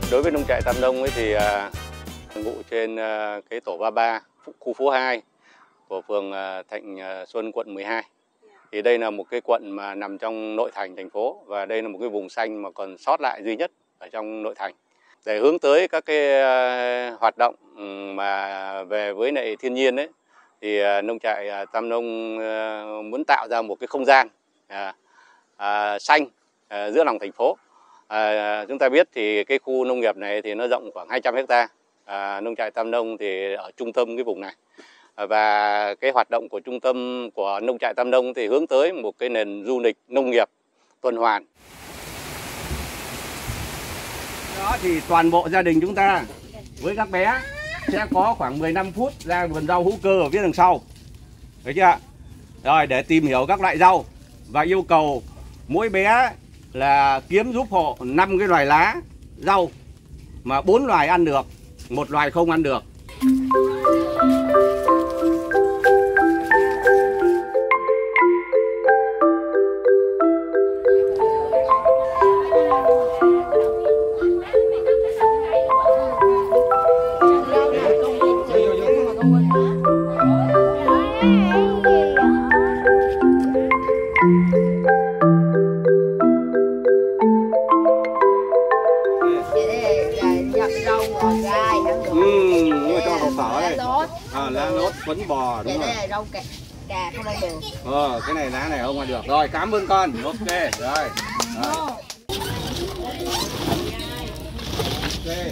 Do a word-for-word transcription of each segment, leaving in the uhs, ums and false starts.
Đối với nông trại Tam Nông ấy thì uh, ngụ trên uh, cái tổ ba mươi ba, khu phố hai của phường uh, Thạnh Xuân, quận mười hai. Thì đây là một cái quận mà nằm trong nội thành thành phố, và đây là một cái vùng xanh mà còn sót lại duy nhất ở trong nội thành. Để hướng tới các cái uh, hoạt động mà về với lại thiên nhiên ấy, thì uh, nông trại uh, Tam Nông uh, muốn tạo ra một cái không gian uh, uh, xanh uh, giữa lòng thành phố. À, chúng ta biết thì cái khu nông nghiệp này thì nó rộng khoảng hai trăm héc ta. À, nông trại Tam Nông thì ở trung tâm cái vùng này. À, và cái hoạt động của trung tâm của nông trại Tam Nông thì hướng tới một cái nền du lịch nông nghiệp tuần hoàn. Đó thì toàn bộ gia đình chúng ta với các bé sẽ có khoảng mười lăm phút ra vườn rau hữu cơ ở phía đằng sau. Thấy chưa? Rồi để tìm hiểu các loại rau và yêu cầu mỗi bé là kiếm giúp hộ năm cái loài lá rau mà bốn loài ăn được, một loài không ăn được. À, lá lốt, quấn bò đúng rồi. Đây là rau cà, cà không ăn được. Ờ, cái này lá này không ăn được. Rồi, cảm ơn con. Ok, rồi. Rồi. Okay.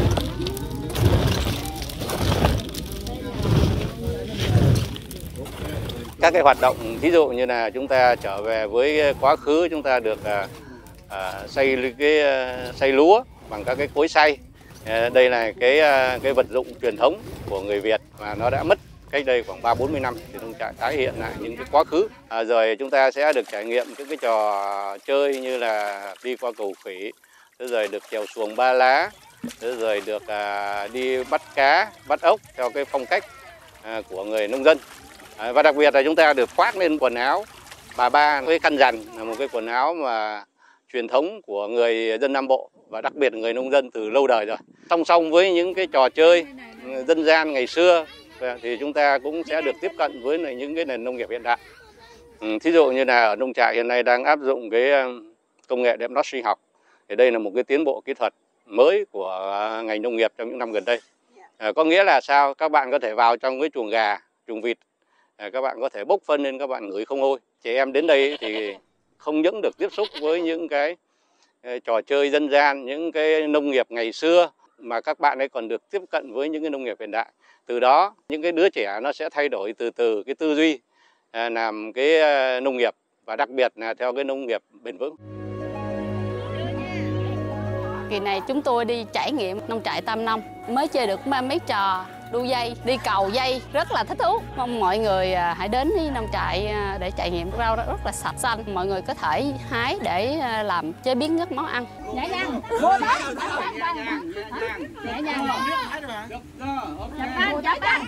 Các cái hoạt động ví dụ như là chúng ta trở về với quá khứ, chúng ta được à, à, xay cái xay lúa bằng các cái cối xay. Đây là cái cái vật dụng truyền thống của người Việt mà nó đã mất cách đây khoảng ba bốn mươi năm, thì nông trại tái hiện lại những cái quá khứ. À, rồi chúng ta sẽ được trải nghiệm những cái trò chơi như là đi qua cầu khỉ, rồi được chèo xuồng ba lá, rồi được à, đi bắt cá, bắt ốc theo cái phong cách à, của người nông dân. À, và đặc biệt là chúng ta được khoác lên quần áo bà ba với khăn rằn, là một cái quần áo mà truyền thống của người dân Nam Bộ và đặc biệt người nông dân từ lâu đời rồi. Song song với những cái trò chơi dân gian ngày xưa thì chúng ta cũng sẽ được tiếp cận với những cái nền nông nghiệp hiện đại. Ừ, thí dụ như là ở nông trại hiện nay đang áp dụng cái công nghệ đệm lót sinh học. Thì đây là một cái tiến bộ kỹ thuật mới của ngành nông nghiệp trong những năm gần đây. À, có nghĩa là sao? Các bạn có thể vào trong cái chuồng gà, chuồng vịt, à, các bạn có thể bốc phân lên, các bạn ngửi không hôi. Trẻ em đến đây thì không những được tiếp xúc với những cái trò chơi dân gian, những cái nông nghiệp ngày xưa, mà các bạn ấy còn được tiếp cận với những cái nông nghiệp hiện đại. Từ đó những cái đứa trẻ nó sẽ thay đổi từ từ cái tư duy à, làm cái nông nghiệp, và đặc biệt là theo cái nông nghiệp bền vững. Kỳ này chúng tôi đi trải nghiệm nông trại Tam Nông, mới chơi được mấy trò đu dây, đi cầu dây, rất là thích thú. Mong mọi người hãy đến với nông trại để trải nghiệm rau rất là sạch xanh. Mọi người có thể hái để làm chế biến các món ăn. Nhẹ nhàng, vô đó. Nhẹ nhàng. Chập tay, chập tay.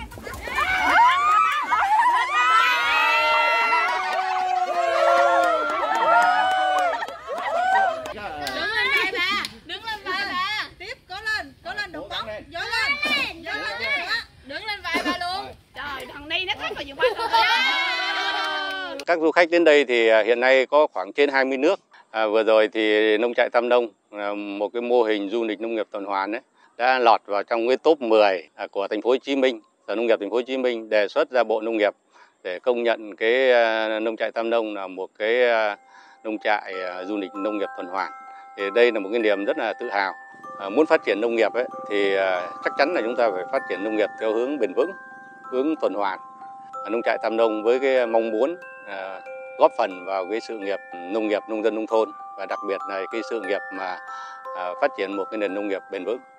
Các du khách đến đây thì hiện nay có khoảng trên hai mươi nước. À, vừa rồi thì nông trại Tam Nông, một cái mô hình du lịch nông nghiệp tuần hoàn ấy, đã lọt vào trong cái top mười của thành phố Hồ Chí Minh. Sở Nông nghiệp thành phố Hồ Chí Minh đề xuất ra Bộ Nông nghiệp để công nhận cái nông trại Tam Nông là một cái nông trại du lịch nông nghiệp tuần hoàn. Thì đây là một cái niềm rất là tự hào. À, muốn phát triển nông nghiệp ấy, thì chắc chắn là chúng ta phải phát triển nông nghiệp theo hướng bền vững, hướng tuần hoàn. À, nông trại Tam Nông với cái mong muốn à, góp phần vào cái sự nghiệp nông nghiệp nông dân nông thôn, và đặc biệt là cái sự nghiệp mà à, phát triển một cái nền nông nghiệp bền vững.